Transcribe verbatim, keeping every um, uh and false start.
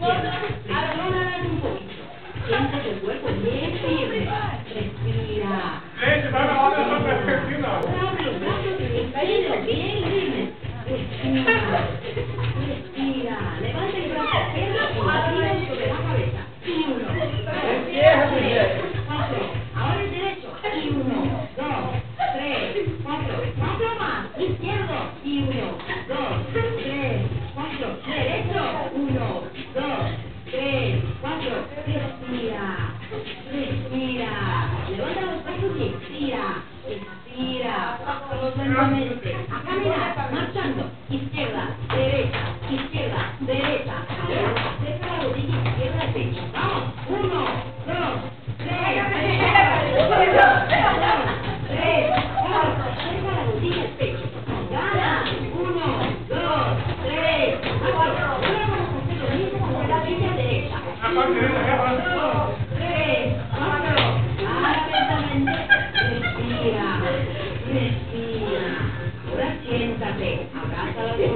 izquierda. Flexionala un poquito. Siente el cuerpo bien firme. Respira. Abre los brazos y extiende bien firme. Respira. Respira. Levanta el brazo izquierdo y arriba sobre la cabeza. Y uno, dos, tres, cuatro. Ahora el derecho. Y uno, dos, tres, cuatro. Cuatro más. Izquierdo. Y uno, dos, tres, cuatro. Derecho. Uno, dos, tres, cuatro. Respira. Respira. Levanta los brazos y expira. Expira. Todos lentamente. A caminar. Marchando. Izquierda. Derecha. Izquierda. Derecha. Ahora acerca la rodilla izquierda al pecho. Vamos. Uno, dos, tres. Dos, tres, cuatro. Acerca la rodilla al pecho. Gana. Uno, dos, tres, cuatro. Ahora vamos a hacer lo mismo con la rodilla derecha. Dos, tres, cuatro. Ahora lentamente. Respira. Respira. Ahora siéntate. Abraza la